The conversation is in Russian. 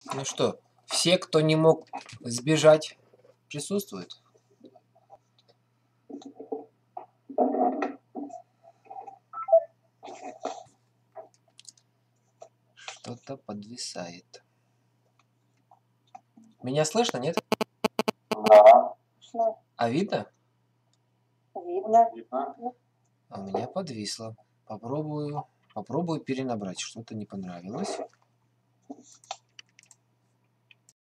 Ну что, все, кто не мог сбежать, присутствуют? Что-то подвисает. Меня слышно, нет? Да. А видно? Видно. А у меня подвисло. Попробую перенабрать. Что-то не понравилось.